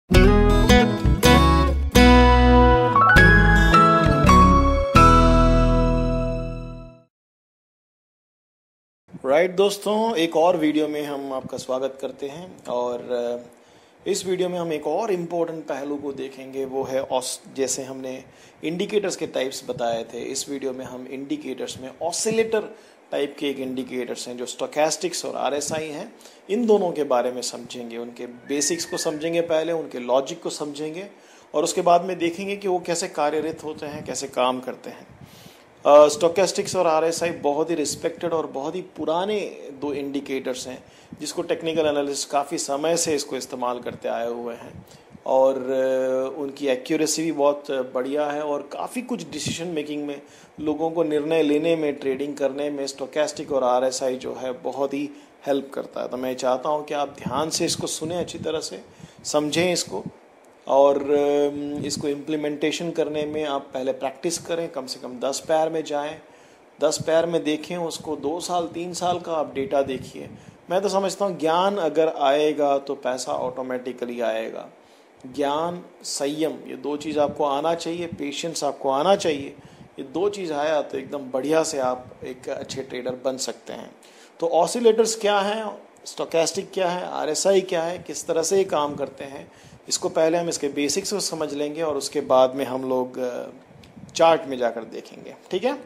दोस्तों, एक और वीडियो में हम आपका स्वागत करते हैं और इस वीडियो में हम एक और इम्पोर्टेंट पहलू को देखेंगे। वो है जैसे हमने इंडिकेटर्स के टाइप्स बताए थे, इस वीडियो में हम इंडिकेटर्स में ऑसिलेटर टाइप के एक इंडिकेटर्स हैं जो स्टोकेस्टिक्स और आरएसआई हैं, इन दोनों के बारे में समझेंगे। उनके बेसिक्स को समझेंगे, पहले उनके लॉजिक को समझेंगे और उसके बाद में देखेंगे कि वो कैसे कार्यरत होते हैं, कैसे काम करते हैं। स्टोकेस्टिक्स और आरएसआई बहुत ही रिस्पेक्टेड और बहुत ही पुराने दो इंडिकेटर्स हैं जिसको टेक्निकल एनालिस्ट काफ़ी समय से इसको इस्तेमाल करते आए हुए हैं और उनकी एक्यूरेसी भी बहुत बढ़िया है और काफ़ी कुछ डिसीजन मेकिंग में, लोगों को निर्णय लेने में, ट्रेडिंग करने में स्टोकेस्टिक और आरएसआई जो है बहुत ही हेल्प करता है। तो मैं चाहता हूँ कि आप ध्यान से इसको सुने, अच्छी तरह से समझें इसको और इसको इम्प्लीमेंटेशन करने में आप पहले प्रैक्टिस करें, कम से कम 10 पैर में जाएं, 10 पैर में देखें उसको, 2 साल 3 साल का आप डेटा देखिए। मैं तो समझता हूँ ज्ञान अगर आएगा तो पैसा ऑटोमेटिकली आएगा। ज्ञान, संयम, ये 2 चीज़ आपको आना चाहिए, पेशेंस आपको आना चाहिए। ये 2 चीज़ आया तो एकदम बढ़िया से आप एक अच्छे ट्रेडर बन सकते हैं। तो ऑसिलेटर्स क्या हैं, स्टोकेस्टिक क्या है, आरएसआई क्या है, किस तरह से ये काम करते हैं, इसको पहले हम इसके बेसिक्स को समझ लेंगे और उसके बाद में हम लोग चार्ट में जाकर देखेंगे। ठीक है,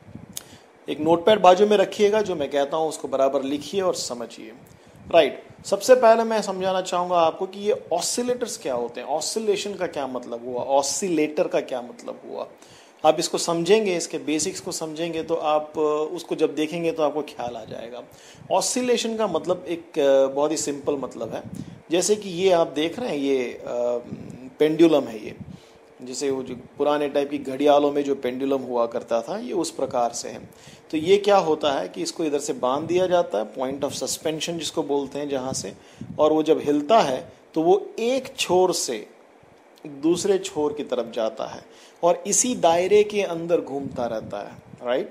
एक नोटपैड बाजू में रखिएगा, जो मैं कहता हूँ उसको बराबर लिखिए और समझिए। राइट, सबसे पहले मैं समझाना चाहूँगा आपको कि ये ऑसिलेटर्स क्या होते हैं, ऑसिलेशन का क्या मतलब हुआ, ऑसिलेटर का क्या मतलब हुआ। आप इसको समझेंगे, इसके बेसिक्स को समझेंगे तो आप उसको जब देखेंगे तो आपको ख्याल आ जाएगा। ऑसिलेशन का मतलब एक बहुत ही सिंपल मतलब है, जैसे कि ये आप देख रहे हैं, ये पेंडुलम है। ये जैसे वो जो पुराने टाइप की घड़ियालों में जो पेंडुलम हुआ करता था, ये उस प्रकार से है। तो ये क्या होता है कि इसको इधर से बांध दिया जाता है, पॉइंट ऑफ सस्पेंशन जिसको बोलते हैं, जहाँ से, और वो जब हिलता है तो वो एक छोर से दूसरे छोर की तरफ जाता है और इसी दायरे के अंदर घूमता रहता है। राइट,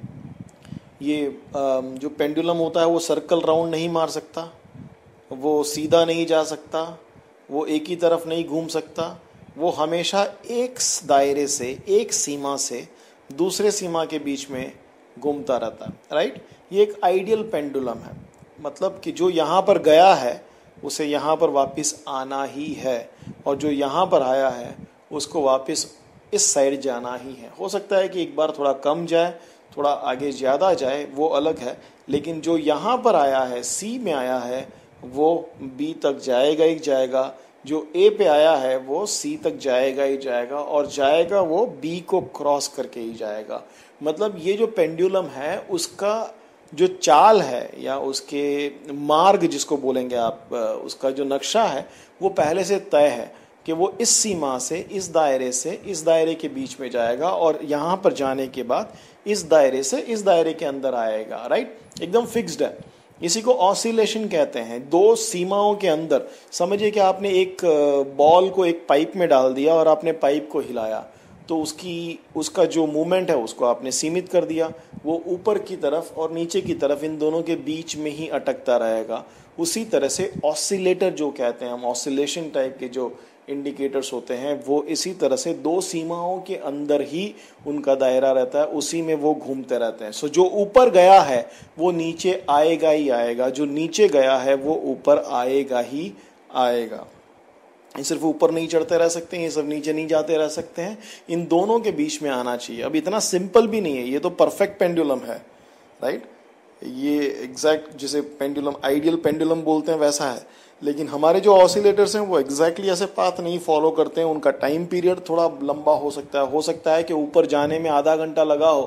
ये जो पेंडुलम होता है वो सर्कल राउंड नहीं मार सकता, वो सीधा नहीं जा सकता, वो एक ही तरफ नहीं घूम सकता, वो हमेशा एक दायरे से, एक सीमा से दूसरे सीमा के बीच में घूमता रहता है। राइट, ये एक आइडियल पेंडुलम है, मतलब कि जो यहाँ पर गया है उसे यहाँ पर वापस आना ही है और जो यहाँ पर आया है उसको वापस इस साइड जाना ही है। हो सकता है कि एक बार थोड़ा कम जाए, थोड़ा आगे ज़्यादा जाए, वो अलग है, लेकिन जो यहाँ पर आया है, सी में आया है, वो बी तक जाएगा ही जाएगा, जो ए पे आया है वो सी तक जाएगा ही जाएगा और जाएगा वो बी को क्रॉस करके ही जाएगा। मतलब ये जो पेंडुलम है उसका जो चाल है या उसके मार्ग जिसको बोलेंगे आप, उसका जो नक्शा है वो पहले से तय है कि वो इस सीमा से इस दायरे के बीच में जाएगा और यहाँ पर जाने के बाद इस दायरे से इस दायरे के अंदर आएगा। राइट, एकदम फिक्स्ड है। इसी को ऑसिलेशन कहते हैं। 2 सीमाओं के अंदर, समझिए कि आपने एक बॉल को एक पाइप में डाल दिया और आपने पाइप को हिलाया तो उसका जो मूवमेंट है उसको आपने सीमित कर दिया, वो ऊपर की तरफ और नीचे की तरफ इन दोनों के बीच में ही अटकता रहेगा। उसी तरह से ऑसिलेटर जो कहते हैं हम, ऑसिलेशन टाइप के जो इंडिकेटर्स होते हैं वो इसी तरह से 2 सीमाओं के अंदर ही उनका दायरा रहता है, उसी में वो घूमते रहते हैं। सो जो ऊपर गया है वो नीचे आएगा ही आएगा, जो नीचे गया है वो ऊपर आएगा ही आएगा। ये सिर्फ ऊपर नहीं चढ़ते रह सकते हैं, ये सब नीचे नहीं जाते रह सकते हैं, इन दोनों के बीच में आना चाहिए। अब इतना सिंपल भी नहीं है, ये तो परफेक्ट पेंडुलम है। राइट, ये एग्जैक्ट जिसे पेंडुलम, आइडियल पेंडुलम बोलते हैं, वैसा है। लेकिन हमारे जो ऑसिलेटर्स हैं वो एग्जैक्टली ऐसे पाथ नहीं फॉलो करते हैं। उनका टाइम पीरियड थोड़ा लंबा हो सकता है कि ऊपर जाने में आधा घंटा लगा हो,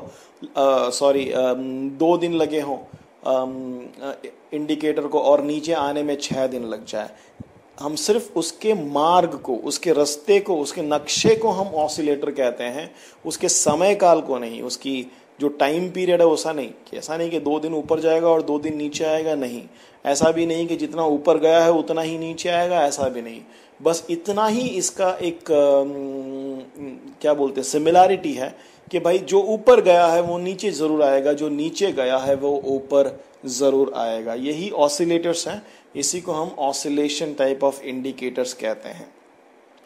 2 दिन लगे हों इंडिकेटर को, और नीचे आने में 6 दिन लग जाए। हम सिर्फ उसके मार्ग को, उसके रास्ते को, उसके नक्शे को हम ऑसिलेटर कहते हैं, उसके समय काल को नहीं। उसकी जो टाइम पीरियड है ऐसा नहीं कि 2 दिन ऊपर जाएगा और 2 दिन नीचे आएगा, नहीं। ऐसा भी नहीं कि जितना ऊपर गया है उतना ही नीचे आएगा, ऐसा भी नहीं। बस इतना ही इसका एक क्या बोलते हैं, सिमिलैरिटी है कि भाई जो ऊपर गया है वो नीचे जरूर आएगा, जो नीचे गया है वो ऊपर जरूर आएगा। यही ऑसिलेटर्स हैं, इसी को हम ऑसिलेशन टाइप ऑफ इंडिकेटर्स कहते हैं।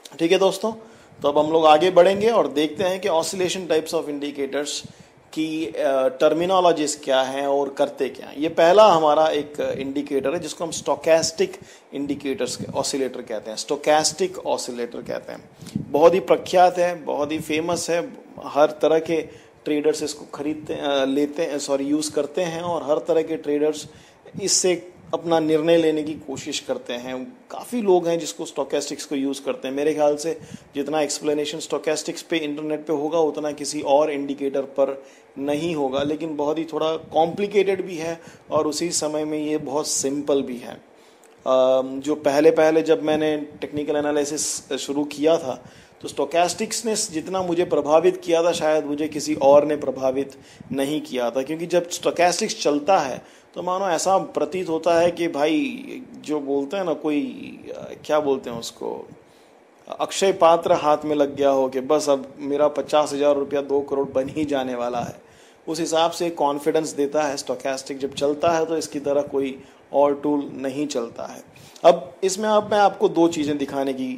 ठीक है दोस्तों, तो अब हम लोग आगे बढ़ेंगे और देखते हैं कि ऑसिलेशन टाइप्स ऑफ इंडिकेटर्स की टर्मिनोलॉजीज क्या हैं और करते क्या हैं। ये पहला हमारा एक इंडिकेटर है जिसको हम स्टोकेस्टिक इंडिकेटर्स ऑसिलेटर कहते हैं, स्टोकेस्टिक ऑसिलेटर कहते हैं। बहुत ही प्रख्यात है, बहुत ही फेमस है, हर तरह के ट्रेडर्स इसको खरीदते लेते हैं, सॉरी यूज़ करते हैं, और हर तरह के ट्रेडर्स इससे अपना निर्णय लेने की कोशिश करते हैं। काफ़ी लोग हैं जिसको स्टोकेस्टिक्स को यूज़ करते हैं। मेरे ख्याल से जितना एक्सप्लेनेशन स्टोकेस्टिक्स पे इंटरनेट पे होगा उतना किसी और इंडिकेटर पर नहीं होगा, लेकिन बहुत ही थोड़ा कॉम्प्लिकेटेड भी है और उसी समय में ये बहुत सिंपल भी है। जो पहले जब मैंने टेक्निकल एनालिसिस शुरू किया था तो स्टोकेस्टिक्स ने जितना मुझे प्रभावित किया था शायद मुझे किसी और ने प्रभावित नहीं किया था, क्योंकि जब स्टोकेस्टिक्स चलता है तो मानो ऐसा प्रतीत होता है कि भाई जो बोलते हैं ना, कोई क्या बोलते हैं उसको, अक्षय पात्र हाथ में लग गया हो कि बस अब मेरा 50,000 रुपया 2 करोड़ बन ही जाने वाला है। उस हिसाब से कॉन्फिडेंस देता है स्टोकेस्टिक जब चलता है, तो इसकी तरह कोई और टूल नहीं चलता है। अब इसमें अब मैं आपको दो चीज़ें दिखाने की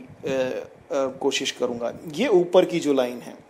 कोशिश करूंगा। ये ऊपर की जो लाइन है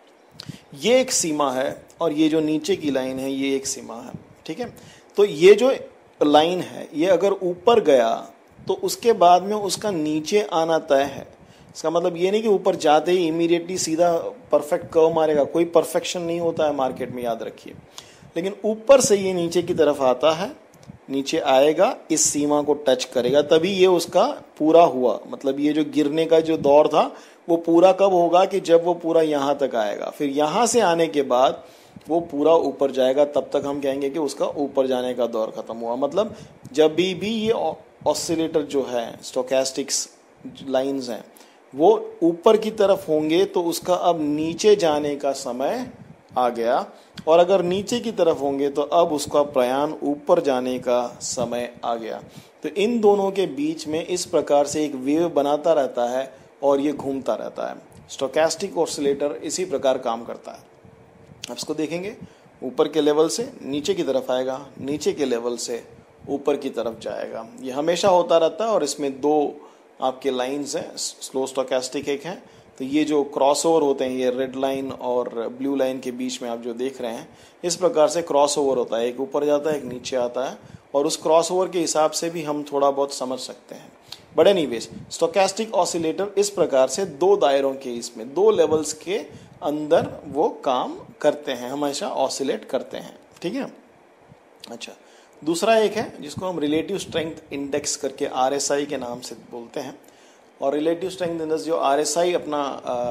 ये एक सीमा है और ये जो नीचे की लाइन है ये एक सीमा है, ठीक है। तो ये जो लाइन है ये अगर ऊपर गया तो उसके बाद में उसका नीचे आना तय है। इसका मतलब ये नहीं कि ऊपर जाते ही इमीडिएटली सीधा परफेक्ट कर्व मारेगा, कोई परफेक्शन नहीं होता है मार्केट में, याद रखिए। लेकिन ऊपर से ये नीचे की तरफ आता है, नीचे आएगा, इस सीमा को टच करेगा, तभी ये उसका पूरा हुआ। मतलब ये जो गिरने का जो दौर था वो पूरा कब होगा कि जब वो पूरा यहाँ तक आएगा, फिर यहाँ से आने के बाद वो पूरा ऊपर जाएगा, तब तक हम कहेंगे कि उसका ऊपर जाने का दौर खत्म हुआ। मतलब जब भी ये ऑसिलेटर जो है, स्टोकेस्टिक्स लाइंस हैं, वो ऊपर की तरफ होंगे तो उसका अब नीचे जाने का समय आ गया, और अगर नीचे की तरफ होंगे तो अब उसका प्रयाण ऊपर जाने का समय आ गया। तो इन दोनों के बीच में इस प्रकार से एक वेव बनाता रहता है और ये घूमता रहता है। स्टोकेस्टिक ऑसिलेटर इसी प्रकार काम करता है। अब इसको देखेंगे, ऊपर के लेवल से नीचे की तरफ आएगा, नीचे के लेवल से ऊपर की तरफ जाएगा। ये हमेशा होता रहता है और इसमें दो आपके लाइंस हैं, स्लो स्टोकेस्टिक एक है। तो ये जो क्रॉसओवर होते हैं, ये रेड लाइन और ब्लू लाइन के बीच में आप जो देख रहे हैं, इस प्रकार से क्रॉसओवर होता है, एक ऊपर जाता है एक नीचे आता है, और उस क्रॉसओवर के हिसाब से भी हम थोड़ा बहुत समझ सकते हैं। बट एनीवेज स्टोकेस्टिक ऑसिलेटर इस प्रकार से दो दायरों के, इसमें दो लेवल्स के अंदर वो काम करते हैं, हमेशा ऑसिलेट करते हैं, ठीक है। अच्छा, दूसरा एक है जिसको हम रिलेटिव स्ट्रेंथ इंडेक्स करके RSI के नाम से बोलते हैं। और रिलेटिव स्ट्रेंथ इंडेक्स जो RSI अपना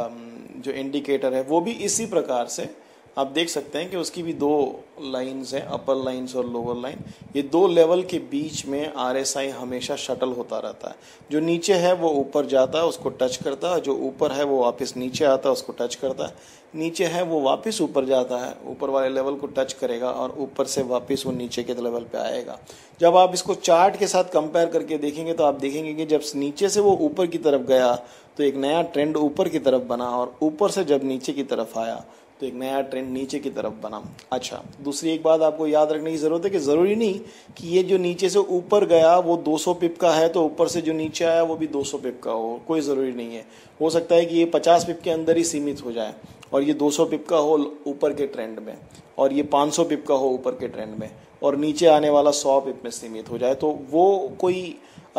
जो इंडिकेटर है वो भी इसी प्रकार से आप देख सकते हैं कि उसकी भी दो लाइंस हैं, अपर लाइंस और लोअर लाइन। ये दो लेवल के बीच में RSI हमेशा शटल होता रहता है। जो नीचे है वो ऊपर जाता है, उसको टच करता है, जो ऊपर है वो वापस नीचे आता है, उसको टच करता है, नीचे है वो वापस ऊपर जाता है, ऊपर वाले लेवल को टच करेगा और ऊपर से वापस वो नीचे के लेवल पे आएगा। जब आप इसको चार्ट के साथ कंपेयर करके देखेंगे तो आप देखेंगे कि जब नीचे से वो ऊपर की तरफ गया तो एक नया ट्रेंड ऊपर की तरफ बना, और ऊपर से जब नीचे की तरफ आया तो एक नया ट्रेंड नीचे की तरफ बना। अच्छा, दूसरी एक बात आपको याद रखने की जरूरत है कि जरूरी नहीं कि ये जो नीचे से ऊपर गया वो 200 पिप का है तो ऊपर से जो नीचे आया वो भी 200 पिप का हो, कोई जरूरी नहीं है। हो सकता है कि ये 50 पिप के अंदर ही सीमित हो जाए और ये 200 पिप का हो ऊपर के ट्रेंड में, और ये 500 पिप का हो ऊपर के ट्रेंड में, और नीचे आने वाला 100 पिप में सीमित हो जाए, तो वो कोई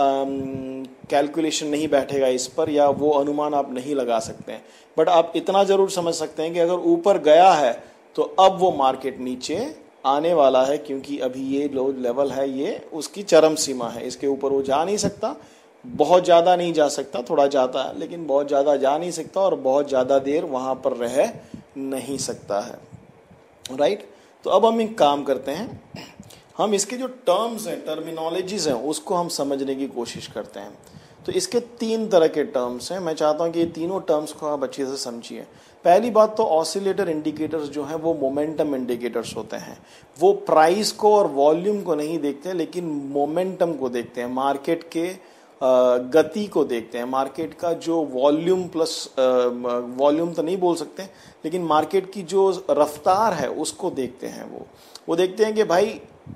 कैलकुलेशन नहीं बैठेगा इस पर, या वो अनुमान आप नहीं लगा सकते हैं। बट आप इतना जरूर समझ सकते हैं कि अगर ऊपर गया है तो अब वो मार्केट नीचे आने वाला है, क्योंकि अभी ये लो लेवल है, ये उसकी चरम सीमा है, इसके ऊपर वो जा नहीं सकता, बहुत ज़्यादा नहीं जा सकता, थोड़ा जाता है लेकिन बहुत ज़्यादा जा नहीं सकता, और बहुत ज़्यादा देर वहाँ पर रह नहीं सकता है, राइट। तो अब हम एक काम करते हैं, हम इसके जो टर्म्स हैं, टर्मिनोलॉजीज हैं, उसको हम समझने की कोशिश करते हैं। तो इसके 3 तरह के टर्म्स हैं, मैं चाहता हूं कि ये तीनों टर्म्स को आप अच्छे से समझिए। पहली बात तो ऑसिलेटर इंडिकेटर्स जो हैं वो मोमेंटम इंडिकेटर्स होते हैं। वो प्राइस को और वॉल्यूम को नहीं देखते लेकिन मोमेंटम को देखते हैं, मार्केट के गति को देखते हैं, मार्केट का जो वॉल्यूम प्लस वॉल्यूम तो नहीं बोल सकते लेकिन मार्केट की जो रफ्तार है उसको देखते हैं। वो देखते हैं कि भाई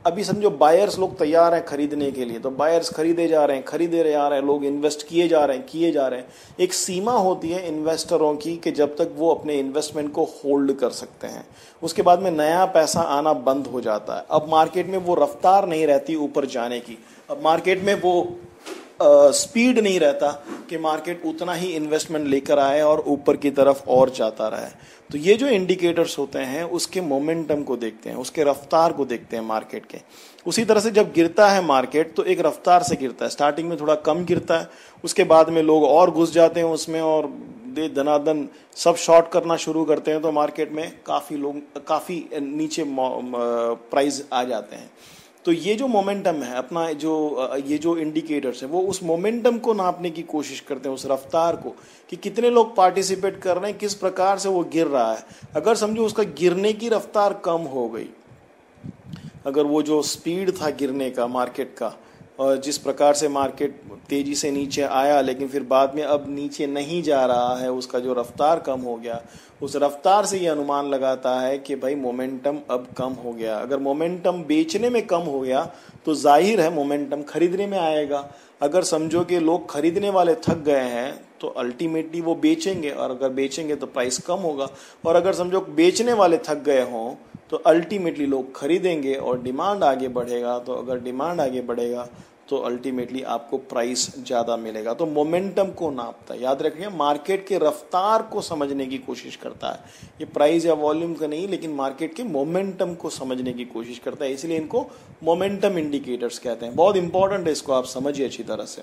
अभी समझो बायर्स लोग तैयार हैं खरीदने के लिए, तो बायर्स खरीदे जा रहे हैं, लोग इन्वेस्ट किए जा रहे हैं। एक सीमा होती है इन्वेस्टरों की कि जब तक वो अपने इन्वेस्टमेंट को होल्ड कर सकते हैं, उसके बाद में नया पैसा आना बंद हो जाता है। अब मार्केट में वो रफ्तार नहीं रहती ऊपर जाने की, अब मार्केट में वो स्पीड नहीं रहता कि मार्केट उतना ही इन्वेस्टमेंट लेकर आए और ऊपर की तरफ और जाता रहे। तो ये जो इंडिकेटर्स होते हैं उसके मोमेंटम को देखते हैं, उसके रफ्तार को देखते हैं मार्केट के। उसी तरह से जब गिरता है मार्केट तो एक रफ्तार से गिरता है, स्टार्टिंग में थोड़ा कम गिरता है, उसके बाद में लोग और घुस जाते हैं उसमें और दे धनाधन सब शॉर्ट करना शुरू करते हैं, तो मार्केट में काफी नीचे प्राइस आ जाते हैं। तो ये जो मोमेंटम है अपना, ये जो इंडिकेटर्स है वो उस मोमेंटम को नापने की कोशिश करते हैं, उस रफ्तार को, कि कितने लोग पार्टिसिपेट कर रहे हैं, किस प्रकार से वो गिर रहा है। अगर समझो उसका गिरने की रफ्तार कम हो गई, अगर वो जो स्पीड था गिरने का मार्केट का, और जिस प्रकार से मार्केट तेजी से नीचे आया लेकिन फिर बाद में अब नीचे नहीं जा रहा है, उसका जो रफ्तार कम हो गया, उस रफ्तार से ये अनुमान लगाता है कि भाई मोमेंटम अब कम हो गया। अगर मोमेंटम बेचने में कम हो गया तो जाहिर है मोमेंटम खरीदने में आएगा। अगर समझो कि लोग खरीदने वाले थक गए हैं तो अल्टीमेटली वो बेचेंगे, और अगर बेचेंगे तो प्राइस कम होगा। और अगर समझो बेचने वाले थक गए हों तो अल्टीमेटली लोग खरीदेंगे और डिमांड आगे बढ़ेगा। तो अगर डिमांड आगे बढ़ेगा तो अल्टीमेटली आपको प्राइस ज़्यादा मिलेगा। तो मोमेंटम को नापता है, याद रखिए, मार्केट के रफ्तार को समझने की कोशिश करता है। ये प्राइस या वॉल्यूम का नहीं, लेकिन मार्केट के मोमेंटम को समझने की कोशिश करता है, इसलिए इनको मोमेंटम इंडिकेटर्स कहते हैं। बहुत इंपॉर्टेंट है, इसको आप समझिए अच्छी तरह से।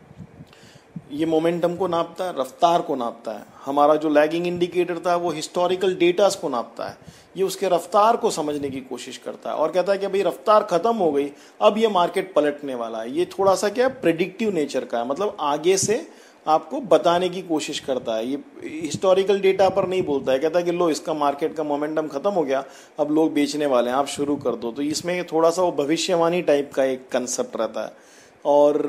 ये मोमेंटम को नापता है, रफ्तार को नापता है। हमारा जो लैगिंग इंडिकेटर था वो हिस्टोरिकल डेटास को नापता है, ये उसके रफ्तार को समझने की कोशिश करता है और कहता है कि भाई रफ्तार खत्म हो गई, अब ये मार्केट पलटने वाला है। ये थोड़ा सा क्या प्रेडिक्टिव नेचर का है, मतलब आगे से आपको बताने की कोशिश करता है। ये हिस्टोरिकल डेटा पर नहीं बोलता है, कहता है कि लो इसका मार्केट का मोमेंटम खत्म हो गया, अब लोग बेचने वाले हैं, आप शुरू कर दो। तो इसमें थोड़ा सा वो भविष्यवाणी टाइप का एक कंसेप्ट रहता है। और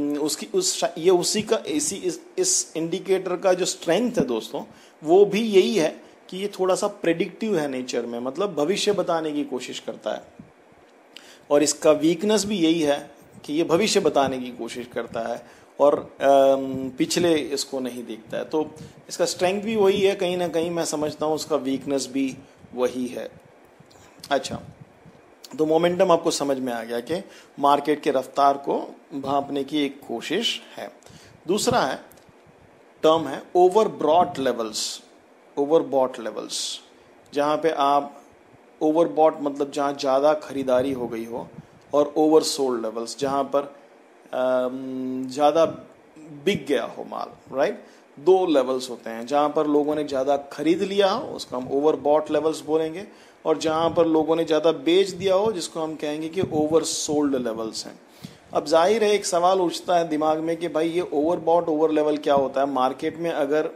इस इंडिकेटर का जो स्ट्रेंथ है दोस्तों, वो भी यही है कि ये थोड़ा सा प्रेडिक्टिव है नेचर में, मतलब भविष्य बताने की कोशिश करता है। और इसका वीकनेस भी यही है कि ये भविष्य बताने की कोशिश करता है और पिछले इसको नहीं देखता है। तो इसका स्ट्रेंथ भी वही है, कहीं ना कहीं मैं समझता हूँ उसका वीकनेस भी वही है। अच्छा, तो मोमेंटम आपको समझ में आ गया कि मार्केट के रफ्तार को भांपने की एक कोशिश है। दूसरा है टर्म है ओवरबॉट लेवल्स, जहां पे आप ओवरबॉट मतलब जहां ज्यादा खरीदारी हो गई हो, और ओवरसोल्ड लेवल्स जहां पर ज्यादा बिक गया हो माल, राइट। दो लेवल्स होते हैं, जहां पर लोगों ने ज्यादा खरीद लिया हो उसको हम ओवरबॉट लेवल्स बोलेंगे, और जहां पर लोगों ने ज्यादा बेच दिया हो जिसको हम कहेंगे कि ओवरसोल्ड लेवल्स हैं। अब जाहिर है एक सवाल उठता है दिमाग में कि भाई ये ओवरबॉट ओवर लेवल क्या होता है। मार्केट में अगर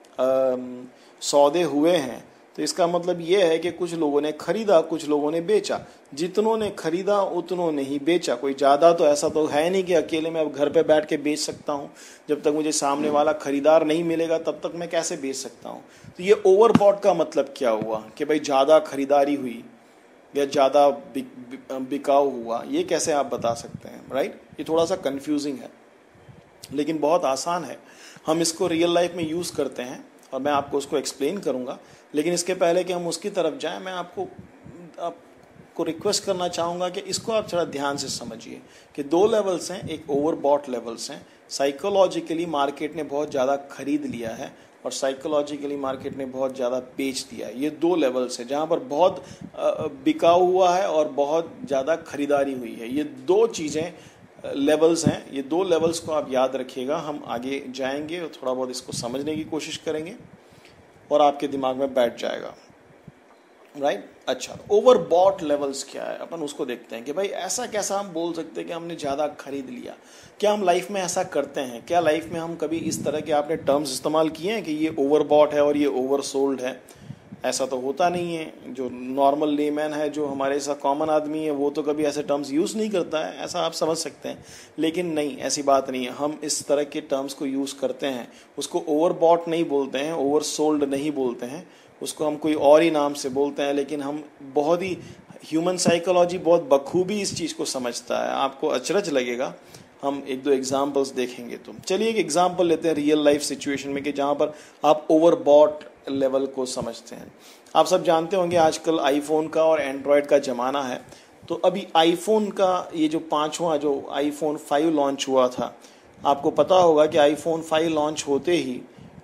सौदे हुए हैं तो इसका मतलब ये है कि कुछ लोगों ने खरीदा, कुछ लोगों ने बेचा। जितनों ने खरीदा उतनों ने ही बेचा। कोई ज्यादा तो ऐसा तो है नहीं कि अकेले मैं अब घर पे बैठ के बेच सकता हूँ, जब तक मुझे सामने वाला खरीदार नहीं मिलेगा तब तक मैं कैसे बेच सकता हूँ। तो ये ओवरबॉट का मतलब क्या हुआ कि भाई ज्यादा खरीदारी हुई या ज्यादा बिकाऊ हुआ, ये कैसे आप बता सकते हैं, राइट। ये थोड़ा सा कंफ्यूजिंग है लेकिन बहुत आसान है। हम इसको रियल लाइफ में यूज करते हैं और मैं आपको उसको एक्सप्लेन करूंगा। लेकिन इसके पहले कि हम उसकी तरफ जाएं, मैं आपको रिक्वेस्ट करना चाहूंगा कि इसको आप थोड़ा ध्यान से समझिए कि दो लेवल्स हैं, एक ओवरबॉट लेवल्स हैं। साइकोलॉजिकली मार्केट ने बहुत ज़्यादा खरीद लिया है और साइकोलॉजिकली मार्केट ने बहुत ज़्यादा बेच दिया है। ये दो लेवल्स हैं जहाँ पर बहुत बिकाऊ हुआ है और बहुत ज़्यादा खरीदारी हुई है। ये दो चीज़ें लेवल्स हैं, ये दो लेवल्स को आप याद रखिएगा। हम आगे जाएंगे और थोड़ा बहुत इसको समझने की कोशिश करेंगे और आपके दिमाग में बैठ जाएगा, राइट। अच्छा, ओवरबॉट लेवल्स क्या है, अपन उसको देखते हैं कि भाई ऐसा कैसा हम बोल सकते हैं कि हमने ज़्यादा खरीद लिया। क्या हम लाइफ में ऐसा करते हैं? क्या लाइफ में हम कभी इस तरह के आपने टर्म्स इस्तेमाल किए हैं कि ये ओवरबॉट है और ये ओवरसोल्ड है? ऐसा तो होता नहीं है। जो नॉर्मल लेमैन है, जो हमारे साथ कॉमन आदमी है, वो तो कभी ऐसे टर्म्स यूज़ नहीं करता है, ऐसा आप समझ सकते हैं। लेकिन नहीं, ऐसी बात नहीं है। हम इस तरह के टर्म्स को यूज़ करते हैं। उसको ओवरबॉट नहीं बोलते हैं, ओवरसोल्ड नहीं बोलते हैं, उसको हम कोई और ही नाम से बोलते हैं। लेकिन हम बहुत ही ह्यूमन साइकोलॉजी बहुत बखूबी इस चीज़ को समझता है, आपको अचरज लगेगा। हम एक दो एग्जाम्पल्स देखेंगे। तो चलिए एक एग्जाम्पल लेते हैं रियल लाइफ सिचुएशन में कि जहाँ पर आप ओवरबॉट लेवल को समझते हैं। आप सब जानते होंगे आजकल आईफोन का और एंड्रॉयड का ज़माना है। तो अभी आईफोन का ये जो 5वां जो आईफोन 5 लॉन्च हुआ था, आपको पता होगा कि आईफोन 5 लॉन्च होते ही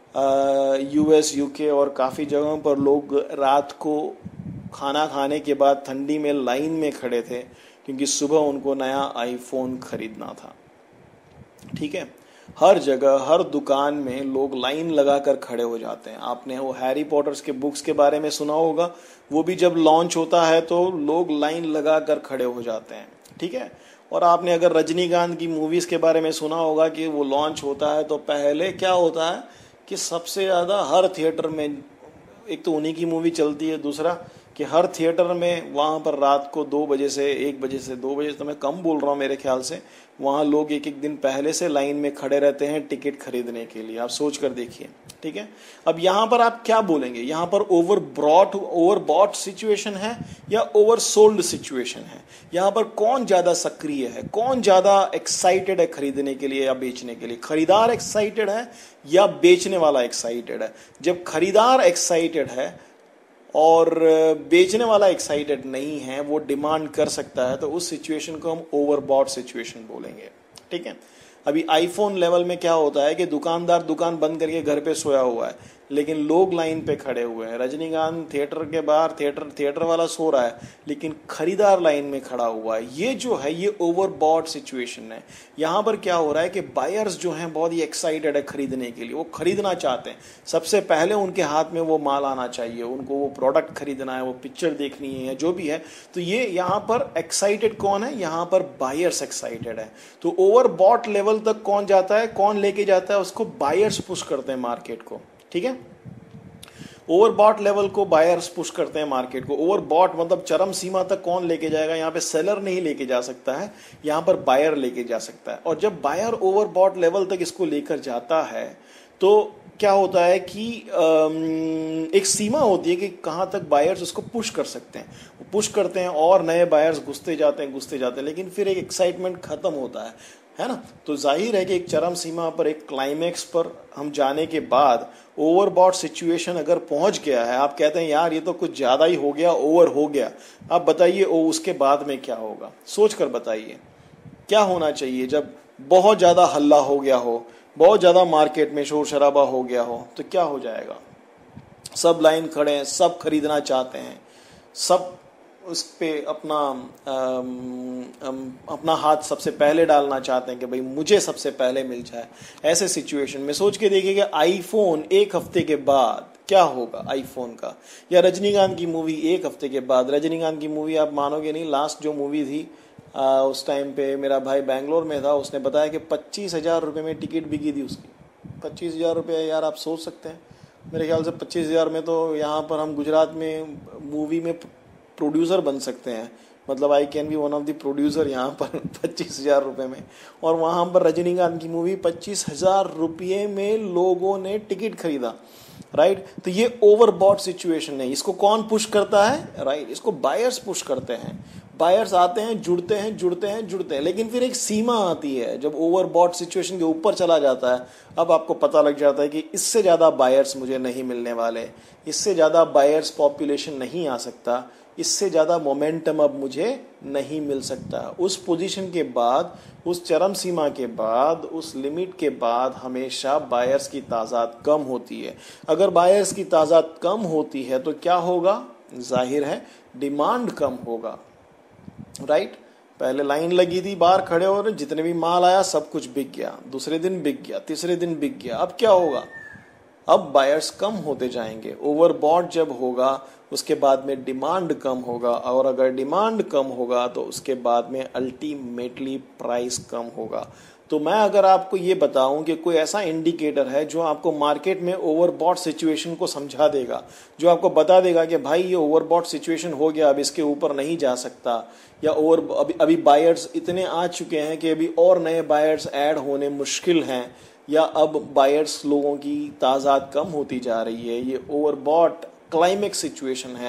यूएस, यूके और काफ़ी जगहों पर लोग रात को खाना खाने के बाद ठंडी में लाइन में खड़े थे, क्योंकि सुबह उनको नया आईफोन खरीदना था। ठीक है, हर जगह हर दुकान में लोग लाइन लगाकर खड़े हो जाते हैं। आपने वो हैरी पॉटर्स के बुक्स के बारे में सुना होगा, वो भी जब लॉन्च होता है तो लोग लाइन लगाकर खड़े हो जाते हैं। ठीक है, और आपने अगर रजनीकांत की मूवीज के बारे में सुना होगा कि वो लॉन्च होता है तो पहले क्या होता है कि सबसे ज़्यादा हर थिएटर में, एक तो उन्हीं की मूवी चलती है, दूसरा कि हर थिएटर में वहाँ पर रात को 2 बजे से 1 बजे से 2 बजे, तो मैं कम बोल रहा हूँ मेरे ख्याल से, वहाँ लोग एक एक दिन पहले से लाइन में खड़े रहते हैं टिकट खरीदने के लिए। आप सोच कर देखिए। ठीक है, अब यहाँ पर आप क्या बोलेंगे, यहाँ पर ओवरबॉट सिचुएशन है या ओवरसोल्ड सिचुएशन है? यहाँ पर कौन ज़्यादा सक्रिय है, कौन ज़्यादा एक्साइटेड है खरीदने के लिए या बेचने के लिए? खरीदार एक्साइटेड है या बेचने वाला एक्साइटेड है? जब खरीदार एक्साइटेड है और बेचने वाला एक्साइटेड नहीं है, वो डिमांड कर सकता है, तो उस सिचुएशन को हम ओवरबॉट सिचुएशन बोलेंगे। ठीक है, अभी आईफोन लेवल में क्या होता है कि दुकानदार दुकान बंद करके घर पे सोया हुआ है, लेकिन लोग लाइन पे खड़े हुए हैं। रजनीकांत थिएटर के बाहर थिएटर वाला सो रहा है, लेकिन खरीदार लाइन में खड़ा हुआ है। ये जो है ये ओवरबॉट सिचुएशन है। यहाँ पर क्या हो रहा है कि बायर्स जो हैं बहुत ही एक्साइटेड है खरीदने के लिए, वो खरीदना चाहते हैं। सबसे पहले उनके हाथ में वो माल आना चाहिए, उनको वो प्रोडक्ट खरीदना है, वो पिक्चर देखनी है, जो भी है। तो ये यहाँ पर एक्साइटेड कौन है? यहाँ पर बायर्स एक्साइटेड है। तो ओवरबॉट लेवल तक कौन जाता है, कौन लेके जाता है? उसको बायर्स पुश करते हैं मार्केट को। ठीक है, ओवरबॉट लेवल को बायर्स पुश करते हैं मार्केट को। ओवरबॉट मतलब चरम सीमा तक कौन लेके जाएगा? यहाँ पे सेलर नहीं लेके जा सकता है, यहाँ पर बायर लेके जा सकता है। और जब बायर ओवरबॉट लेवल तक इसको लेकर जाता है तो क्या होता है कि एक सीमा होती है कि कहाँ तक बायर्स उसको पुश कर सकते हैं। वो पुश करते हैं और नए बायर्स घुसते जाते हैं, लेकिन फिर एक एक्साइटमेंट खत्म होता है ना? तो जाहिर है कि एक चरम सीमा पर, एक क्लाइमेक्स पर हम जाने के बाद ओवरबॉट सिचुएशन अगर पहुंच गया है, आप कहते हैं यार ये तो कुछ ज्यादा ही हो गया, ओवर हो गया। आप बताइए उसके बाद में क्या होगा? सोच कर बताइए क्या होना चाहिए जब बहुत ज्यादा हल्ला हो गया हो, बहुत ज्यादा मार्केट में शोर शराबा हो गया हो, तो क्या हो जाएगा? सब लाइन खड़े हैं, सब खरीदना चाहते हैं, सब उस पे अपना हाथ सबसे पहले डालना चाहते हैं कि भाई मुझे सबसे पहले मिल जाए। ऐसे सिचुएशन में सोच के देखिए कि आईफोन 1 हफ्ते के बाद क्या होगा आईफोन का, या रजनीकांत की मूवी 1 हफ्ते के बाद। रजनीकांत की मूवी आप मानोगे नहीं, लास्ट जो मूवी थी उस टाइम पे मेरा भाई बैंगलोर में था, उसने बताया कि 25,000 रुपये में टिकट बिकी थी उसकी। 25,000 रुपये, यार आप सोच सकते हैं, मेरे ख्याल से 25,000 में तो यहाँ पर हम गुजरात में मूवी में प्रोड्यूसर बन सकते हैं। मतलब I can be one of the producer यहाँ पर 25,000 रुपये में। और वहाँ पर रजनीकांत की मूवी 25,000 रुपये में लोगों ने टिकट खरीदा। राइट, तो ये ओवरबॉट सिचुएशन है। इसको कौन पुश करता है? राइट, इसको बायर्स पुश करते हैं। बायर्स आते हैं, जुड़ते हैं, लेकिन फिर एक सीमा आती है जब ओवरबॉट सिचुएशन के ऊपर चला जाता है। अब आपको पता लग जाता है कि इससे ज़्यादा बायर्स मुझे नहीं मिलने वाले, इससे ज़्यादा बायर्स पॉपुलेशन नहीं आ सकता, इससे ज़्यादा मोमेंटम अब मुझे नहीं मिल सकता। उस पोजीशन के बाद, उस चरम सीमा के बाद, उस लिमिट के बाद हमेशा बायर्स की तादाद कम होती है। अगर बायर्स की तादाद कम होती है तो क्या होगा? जाहिर है डिमांड कम होगा। राइट, पहले लाइन लगी थी, बाहर खड़े हो रहे, जितने भी माल आया सब कुछ बिक गया, दूसरे दिन बिक गया, तीसरे दिन बिक गया। अब क्या होगा? अब बायर्स कम होते जाएंगे। ओवरबॉट जब होगा उसके बाद में डिमांड कम होगा, और अगर डिमांड कम होगा तो उसके बाद में अल्टीमेटली प्राइस कम होगा। तो मैं अगर आपको ये बताऊं कि कोई ऐसा इंडिकेटर है जो आपको मार्केट में ओवरबॉट सिचुएशन को समझा देगा, जो आपको बता देगा कि भाई ये ओवरबॉट सिचुएशन हो गया, अब इसके ऊपर नहीं जा सकता, या अभी बायर्स इतने आ चुके हैं कि अभी और नए बायर्स ऐड होने मुश्किल हैं, या अब बायर्स लोगों की तादाद कम होती जा रही है, ये ओवरबॉट क्लाइमेक्स सिचुएशन है,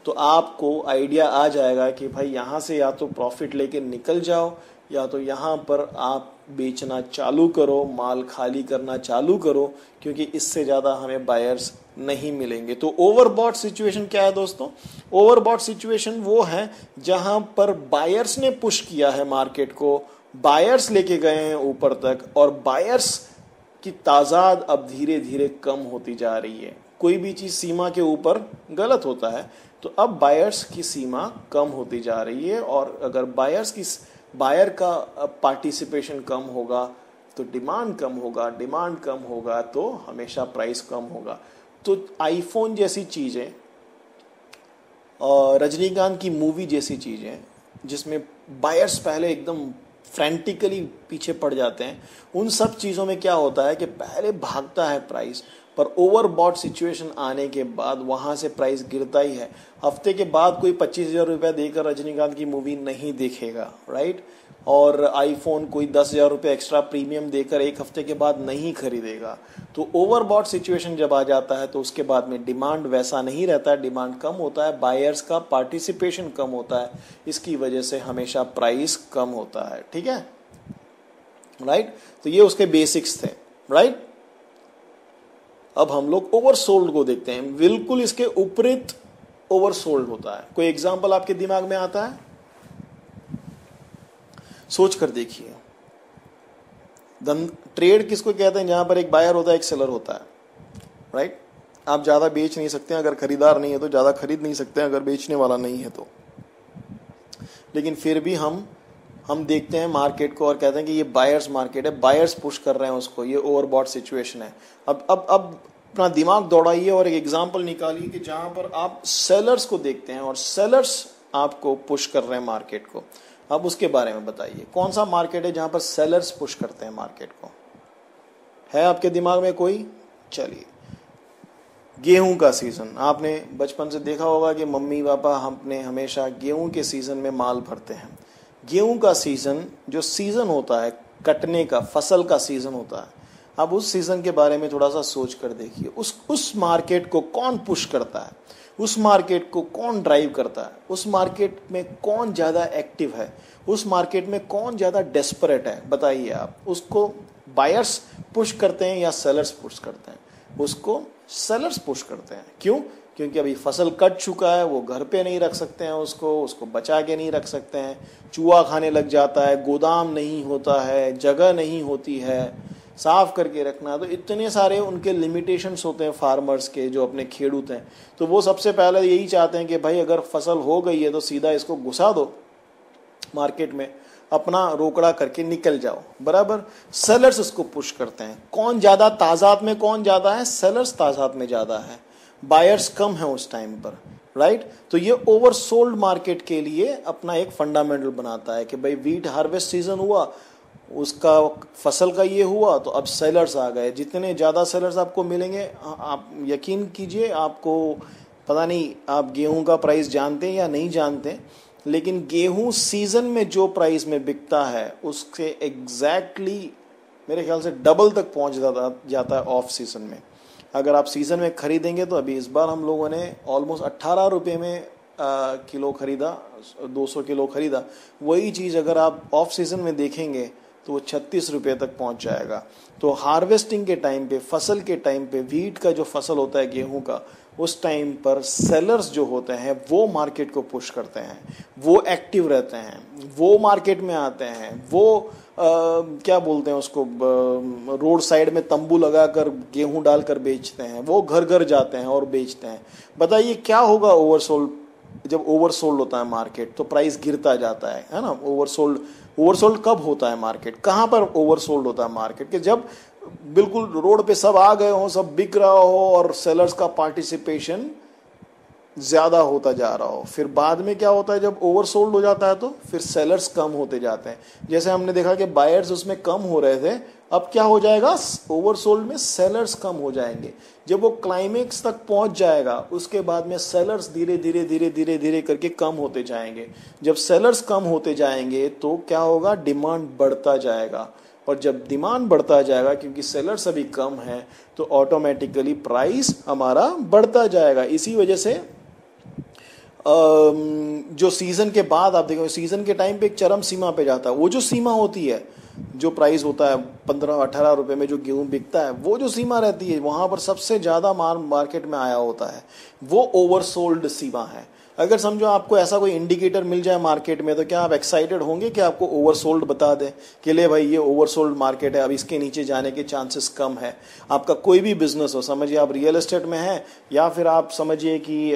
तो आपको आइडिया आ जाएगा कि भाई यहाँ से या तो प्रॉफिट लेके निकल जाओ या तो यहाँ पर आप बेचना चालू करो, माल खाली करना चालू करो, क्योंकि इससे ज़्यादा हमें बायर्स नहीं मिलेंगे। तो ओवरबॉट सिचुएशन क्या है दोस्तों? ओवरबॉट सिचुएशन वो है जहां पर बायर्स ने पुश किया है मार्केट को, बायर्स लेके गए हैं ऊपर तक और बायर्स की तादाद अब धीरे धीरे कम होती जा रही है। कोई भी चीज़ सीमा के ऊपर गलत होता है, तो अब बायर्स की सीमा कम होती जा रही है और अगर बायर का पार्टिसिपेशन कम होगा तो डिमांड कम होगा, डिमांड कम होगा तो हमेशा प्राइस कम होगा। तो आईफोन जैसी चीज़ें और रजनीकांत की मूवी जैसी चीज़ें जिसमें बायर्स पहले एकदम फ्रेंटिकली पीछे पड़ जाते हैं, उन सब चीज़ों में क्या होता है कि पहले भागता है प्राइस, पर ओवरबॉट सिचुएशन आने के बाद वहाँ से प्राइस गिरता ही है। हफ्ते के बाद कोई 25,000 रुपया देकर रजनीकांत की मूवी नहीं देखेगा, राइट? और आईफोन कोई 10,000 रुपये एक्स्ट्रा प्रीमियम देकर एक हफ्ते के बाद नहीं खरीदेगा। तो ओवरबॉट सिचुएशन जब आ जाता है तो उसके बाद में डिमांड वैसा नहीं रहता है, डिमांड कम होता है, बायर्स का पार्टिसिपेशन कम होता है, इसकी वजह से हमेशा प्राइस कम होता है। ठीक है, राइट? तो ये उसके बेसिक्स थे, राइट? अब हम लोग ओवरसोल्ड को देखते हैं। बिल्कुल इसके उपरित ओवरसोल्ड होता है। कोई एग्जांपल आपके दिमाग में आता है? सोच कर देखिए। ट्रेड किसको कहते हैं? जहां पर एक बायर होता है, एक सेलर होता है, राइट? आप ज्यादा बेच नहीं सकते अगर खरीदार नहीं है तो, ज्यादा खरीद नहीं सकते अगर बेचने वाला नहीं है तो। लेकिन फिर भी हम देखते हैं मार्केट को और कहते हैं कि ये बायर्स मार्केट है, बायर्स पुश कर रहे हैं उसको, ये ओवरबॉट सिचुएशन है। अब अपना दिमाग दौड़ाइए और एक एग्जांपल निकालिए कि जहां पर आप सेलर्स को देखते हैं और सेलर्स आपको पुश कर रहे हैं मार्केट को। अब उसके बारे में बताइए, कौन सा मार्केट है जहां पर सेलर्स पुश करते हैं मार्केट को? है आपके दिमाग में कोई? चलिए, गेहूं का सीजन। आपने बचपन से देखा होगा कि मम्मी पापा हमने हमेशा गेहूं के सीजन में माल भरते हैं। गेहूं का सीजन जो सीजन होता है कटने का, फसल का सीजन होता है। अब उस सीजन के बारे में थोड़ा सा सोच कर देखिए। उस मार्केट को कौन पुश करता है? उस मार्केट को कौन ड्राइव करता है? उस मार्केट में कौन ज्यादा एक्टिव है? उस मार्केट में कौन ज्यादा डेस्परेट है? बताइए आप। उसको बायर्स पुश करते हैं या सेलर्स पुश करते हैं? उसको सेलर्स पुश करते हैं। क्यों? क्योंकि अभी फसल कट चुका है, वो घर पे नहीं रख सकते हैं, उसको बचा के नहीं रख सकते हैं, चूहा खाने लग जाता है, गोदाम नहीं होता है, जगह नहीं होती है साफ करके रखना। तो इतने सारे उनके लिमिटेशंस होते हैं फार्मर्स के, जो अपने खेडूत हैं। तो वो सबसे पहले यही चाहते हैं कि भाई अगर फसल हो गई है तो सीधा इसको घुसा दो मार्केट में, अपना रोकड़ा करके निकल जाओ, बराबर। सेलर्स इसको पुश करते हैं। कौन ज्यादा ताजात में, कौन ज्यादा है? सेलर्स ताजात में ज्यादा है, बायर्स कम है उस टाइम पर, राइट? तो ये ओवरसोल्ड मार्केट के लिए अपना एक फंडामेंटल बनाता है कि भाई वीट हार्वेस्ट सीजन हुआ, उसका फसल का ये हुआ, तो अब सेलर्स आ गए। जितने ज़्यादा सेलर्स आपको मिलेंगे, आप यकीन कीजिए, आपको पता नहीं आप गेहूं का प्राइस जानते हैं या नहीं जानते, लेकिन गेहूं सीजन में जो प्राइस में बिकता है उससे एग्जैक्टली मेरे ख्याल से डबल तक पहुंच जाता है ऑफ सीजन में। अगर आप सीजन में खरीदेंगे तो अभी इस बार हम लोगों ने ऑलमोस्ट 18 रुपये में किलो खरीदा, 200 किलो खरीदा। वही चीज़ अगर आप ऑफ सीजन में देखेंगे तो वो 36 रुपये तक पहुंच जाएगा। तो हार्वेस्टिंग के टाइम पे, फसल के टाइम पे, वीट का जो फसल होता है गेहूं का, उस टाइम पर सेलर्स जो होते हैं वो मार्केट को पुश करते हैं, वो एक्टिव रहते हैं, वो मार्केट में आते हैं, वो क्या बोलते हैं उसको, रोड साइड में तंबू लगाकर गेहूं डालकर बेचते हैं, वो घर घर जाते हैं और बेचते हैं। बताइए क्या होगा ओवरसोल्ड? जब ओवरसोल्ड होता है मार्केट तो प्राइस गिरता जाता है ना। ओवरसोल्ड कब होता है मार्केट? कहाँ पर ओवरसोल्ड होता है मार्केट? कि जब बिल्कुल रोड पे सब आ गए हो, सब बिक रहा हो और सेलर्स का पार्टिसिपेशन ज्यादा होता जा रहा हो। फिर बाद में क्या होता है, जब ओवरसोल्ड हो जाता है तो फिर सेलर्स कम होते जाते हैं। जैसे हमने देखा कि बायर्स उसमें कम हो रहे थे, अब क्या हो जाएगा, ओवरसोल्ड में सेलर्स कम हो जाएंगे। जब वो क्लाइमेक्स तक पहुंच जाएगा उसके बाद में सेलर्स धीरे धीरे धीरे धीरे धीरे करके कम होते जाएंगे। जब सेलर्स कम होते जाएंगे तो क्या होगा, डिमांड बढ़ता जाएगा, और जब डिमांड बढ़ता जाएगा क्योंकि सेलर्स अभी कम है तो ऑटोमेटिकली प्राइस हमारा बढ़ता जाएगा। इसी वजह से जो सीजन के बाद आप देखो, सीजन के टाइम पे एक चरम सीमा पे जाता है। वो जो सीमा होती है, जो प्राइस होता है 15-18 रुपए में जो गेहूं बिकता है, वो जो सीमा रहती है वहां पर सबसे ज्यादा मार्केट में आया होता है, वो ओवरसोल्ड सीमा है। अगर समझो आपको ऐसा कोई इंडिकेटर मिल जाए मार्केट में, तो क्या आप एक्साइटेड होंगे कि आपको ओवरसोल्ड बता दें कि ले भाई ये ओवरसोल्ड मार्केट है, अब इसके नीचे जाने के चांसेस कम है। आपका कोई भी बिजनेस हो, समझिए आप रियल एस्टेट में हैं, या फिर आप समझिए कि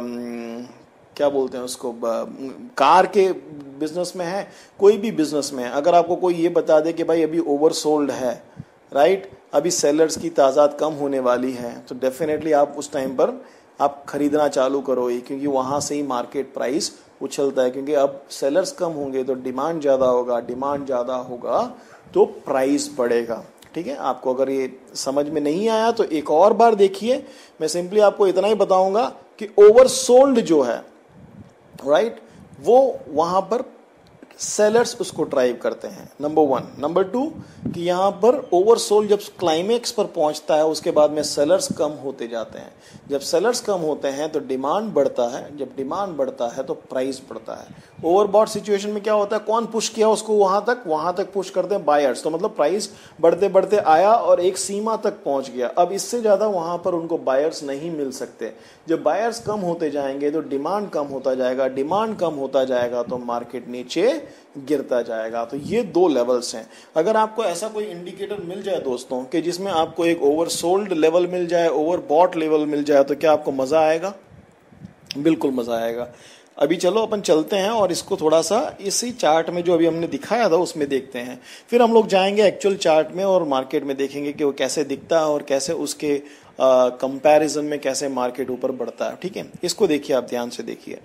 क्या बोलते हैं उसको, कार के बिजनेस में है, कोई भी बिजनेस में है, अगर आपको कोई ये बता दे कि भाई अभी ओवरसोल्ड है, राइट, अभी सेलर्स की तादाद कम होने वाली है, तो डेफिनेटली आप उस टाइम पर आप खरीदना चालू करो ही, क्योंकि वहां से ही मार्केट प्राइस उछलता है। क्योंकि अब सेलर्स कम होंगे तो डिमांड ज्यादा होगा, डिमांड ज्यादा होगा तो प्राइस बढ़ेगा। ठीक है, आपको अगर ये समझ में नहीं आया तो एक और बार देखिए। मैं सिंपली आपको इतना ही बताऊंगा कि ओवरसोल्ड जो है, राइट, वो वहां पर सेलर्स उसको ड्राइव करते हैं, नंबर 1। नंबर 2 कि यहां पर ओवरसोल्ड जब क्लाइमेक्स पर पहुंचता है, उसके बाद में सेलर्स कम होते जाते हैं। जब सेलर्स कम होते हैं तो डिमांड बढ़ता है, जब डिमांड बढ़ता है तो प्राइस बढ़ता है। ओवरबॉट सिचुएशन में क्या होता है, कौन पुश किया उसको वहां तक पुश करते हैं बायर्स। तो मतलब प्राइस बढ़ते बढ़ते आया और एक सीमा तक पहुंच गया, अब इससे ज्यादा वहां पर उनको बायर्स नहीं मिल सकते। जब बायर्स कम होते जाएंगे तो डिमांड कम होता जाएगा, डिमांड कम होता जाएगा तो मार्केट नीचे गिरता जाएगा। तो ये 2 लेवल्स हैं। अगर आपको ऐसा कोई इंडिकेटर मिल जाए दोस्तों कि जिसमें आपको एक ओवरसोल्ड लेवल मिल जाए, ओवरबॉट लेवल मिल जाए, तो क्या आपको मजा आएगा? बिल्कुल मजा आएगा। अभी चलो अपन चलते हैं और इसको थोड़ा सा इसी चार्ट में जो अभी हमने दिखाया था उसमें देखते हैं, फिर हम लोग जाएंगे एक्चुअल चार्ट में और मार्केट में देखेंगे कि वो कैसे दिखता है और कैसे उसके कंपैरिजन में कैसे मार्केट ऊपर बढ़ता है। ठीक है, इसको देखिए, आप ध्यान से देखिए।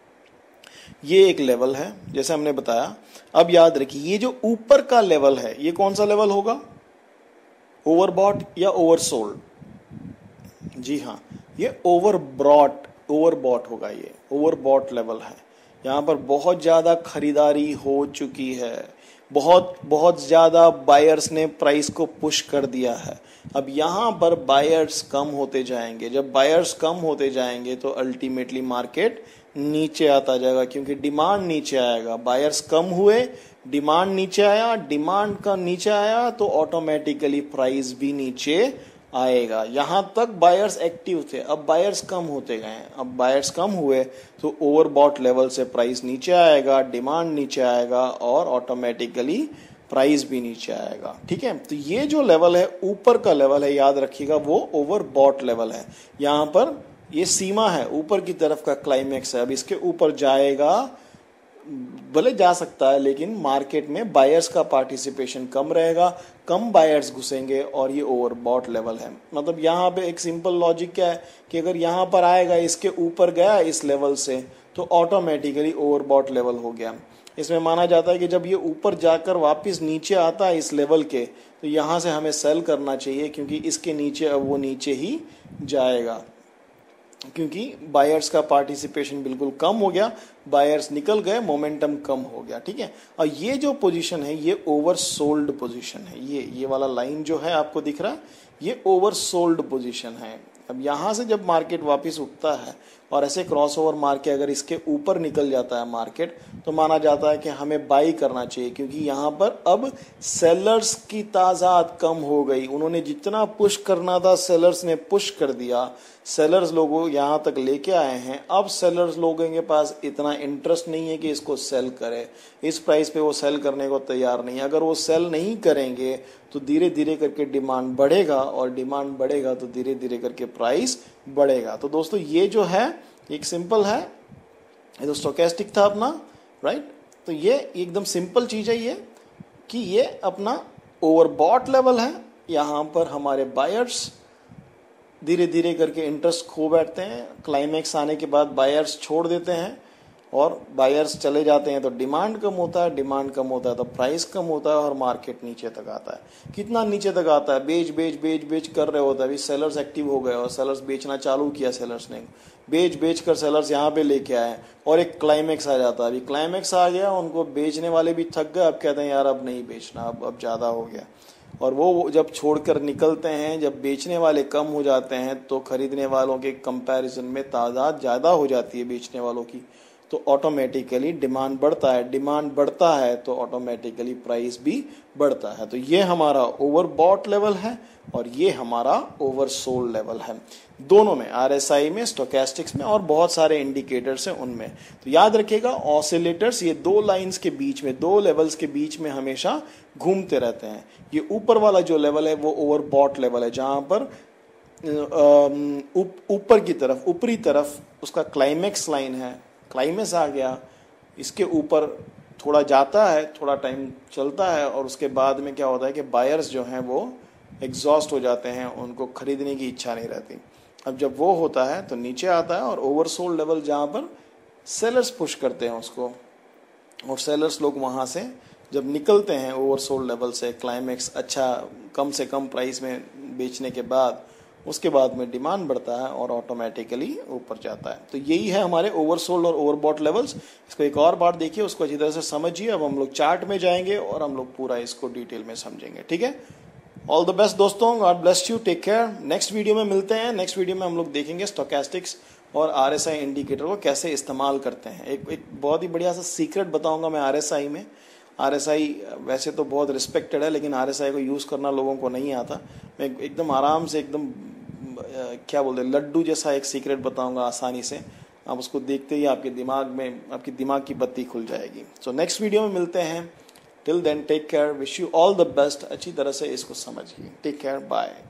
ये एक लेवल है जैसे हमने बताया। अब याद रखिए, ये जो ऊपर का लेवल है, ये कौन सा लेवल होगा, ओवरबॉट या ओवरसोल्ड? जी हाँ, ये ओवरबॉट होगा। ये ओवरबॉट लेवल है। यहाँ पर बहुत ज्यादा खरीदारी हो चुकी है, बहुत ज्यादा बायर्स ने प्राइस को पुश कर दिया है। अब यहाँ पर बायर्स कम होते जाएंगे। जब बायर्स कम होते जाएंगे तो अल्टीमेटली मार्केट नीचे आता जाएगा, क्योंकि डिमांड नीचे आएगा। बायर्स कम हुए, डिमांड नीचे आया, डिमांड का नीचे आया तो ऑटोमेटिकली प्राइस भी नीचे आएगा। यहां तक बायर्स एक्टिव थे, अब बायर्स कम होते गए। अब बायर्स कम हुए तो ओवरबॉट लेवल से प्राइस नीचे आएगा, डिमांड नीचे आएगा और ऑटोमेटिकली प्राइस भी नीचे आएगा। ठीक है, तो ये जो लेवल है, ऊपर का लेवल है, याद रखिएगा, वो ओवरबॉट लेवल है। यहां पर ये सीमा है, ऊपर की तरफ का क्लाइमेक्स है। अब इसके ऊपर जाएगा, भले जा सकता है, लेकिन मार्केट में बायर्स का पार्टिसिपेशन कम रहेगा, कम बायर्स घुसेंगे और ये ओवरबॉट लेवल है। मतलब यहाँ पे एक सिंपल लॉजिक क्या है कि अगर यहाँ पर आएगा, इसके ऊपर गया इस लेवल से, तो ऑटोमेटिकली ओवरबॉट लेवल हो गया। इसमें माना जाता है कि जब ये ऊपर जाकर वापस नीचे आता है इस लेवल के, तो यहाँ से हमें सेल करना चाहिए, क्योंकि इसके नीचे अब वो नीचे ही जाएगा, क्योंकि बायर्स का पार्टिसिपेशन बिल्कुल कम हो गया, बायर्स निकल गए, मोमेंटम कम हो गया। ठीक है, और ये जो पोजीशन है ये ओवरसोल्ड पोजीशन है। ये वाला लाइन जो है आपको दिख रहा है, ये ओवरसोल्ड पोजीशन है। अब यहां से जब मार्केट वापस उठता है और ऐसे क्रॉसओवर मार के अगर इसके ऊपर निकल जाता है मार्केट, तो माना जाता है कि हमें बाई करना चाहिए, क्योंकि यहाँ पर अब सेलर्स की तादाद कम हो गई। उन्होंने जितना पुश करना था सेलर्स ने पुश कर दिया, सेलर्स लोगों यहाँ तक लेके आए हैं। अब सेलर्स लोगों के पास इतना इंटरेस्ट नहीं है कि इसको सेल करे, इस प्राइस पे वो सेल करने को तैयार नहीं है। अगर वो सेल नहीं करेंगे तो धीरे धीरे करके डिमांड बढ़ेगा, और डिमांड बढ़ेगा तो धीरे धीरे करके प्राइस बढ़ेगा। तो दोस्तों ये जो है एक सिंपल है, ये तो स्टोकेस्टिक था अपना, राइट। तो ये एकदम सिंपल चीज है ये, कि ये अपना ओवरबॉट लेवल है। यहाँ पर हमारे बायर्स धीरे धीरे करके इंटरेस्ट खो बैठते हैं, क्लाइमेक्स आने के बाद बायर्स छोड़ देते हैं, और बायर्स चले जाते हैं तो डिमांड कम होता है, डिमांड कम होता है तो प्राइस कम होता है, और मार्केट नीचे तक आता है। कितना नीचे तक आता है, बेच कर रहे होता है। अभी सेलर्स एक्टिव हो गए और सेलर्स बेचना चालू किया, सेलर्स ने बेच कर सेलर्स यहाँ पे लेके आए, और एक क्लाइमेक्स आ जाता है। अभी क्लाइमेक्स आ गया, उनको बेचने वाले भी थक गए, अब कहते हैं यार अब नहीं बेचना, अब ज्यादा हो गया। और वो जब छोड़कर निकलते हैं, जब बेचने वाले कम हो जाते हैं तो खरीदने वालों के कंपैरिजन में तादाद ज़्यादा हो जाती है बेचने वालों की, तो ऑटोमेटिकली डिमांड बढ़ता है। डिमांड बढ़ता है तो ऑटोमेटिकली प्राइस भी बढ़ता है। तो ये हमारा ओवरबॉट लेवल है और ये हमारा ओवरसोल्ड लेवल है। दोनों में, आरएसआई में, स्टोकेस्टिक्स में और बहुत सारे इंडिकेटर्स हैं उनमें। तो याद रखिएगा ऑसिलेटर्स ये दो लाइंस के बीच में, दो लेवल्स के बीच में हमेशा घूमते रहते हैं। ये ऊपर वाला जो लेवल है वो ओवरबॉट लेवल है, जहां पर ऊपर की तरफ, ऊपरी तरफ उसका क्लाइमेक्स लाइन है, क्लाइमेक्स आ गया, इसके ऊपर थोड़ा जाता है, थोड़ा टाइम चलता है और उसके बाद में क्या होता है कि बायर्स जो हैं वो एग्जॉस्ट हो जाते हैं, उनको खरीदने की इच्छा नहीं रहती। अब जब वो होता है तो नीचे आता है और ओवरसोल्ड लेवल जहाँ पर सेलर्स पुश करते हैं उसको, और सेलर्स लोग वहाँ से जब निकलते हैं ओवरसोल्ड लेवल से, क्लाइमेक्स अच्छा कम से कम प्राइस में बेचने के बाद, उसके बाद में डिमांड बढ़ता है और ऑटोमेटिकली ऊपर जाता है। तो यही है हमारे ओवरसोल्ड और ओवरबॉट लेवल्स। इसको एक और बार देखिए, उसको अच्छी तरह से समझिए। अब हम लोग चार्ट में जाएंगे और हम लोग पूरा इसको डिटेल में समझेंगे, ठीक है। ऑल द बेस्ट दोस्तों, God bless you, take care. Next video में मिलते हैं। नेक्स्ट वीडियो में हम लोग देखेंगे स्टोकेस्टिक्स और आरएसआई इंडिकेटर को कैसे इस्तेमाल करते हैं। एक बहुत ही बढ़िया सा सीक्रेट बताऊंगा मैं आरएसआई में। आरएसआई वैसे तो बहुत रिस्पेक्टेड है, लेकिन आरएसआई को यूज़ करना लोगों को नहीं आता। मैं एकदम आराम से, एकदम क्या बोलते हैं, लड्डू जैसा एक सीक्रेट बताऊंगा आसानी से। आप उसको देखते ही आपके दिमाग में, आपकी दिमाग की बत्ती खुल जाएगी। सो नेक्स्ट वीडियो में मिलते हैं। Till then take care, wish you all the best. अच्छी तरह से इसको समझिए। Take care, bye.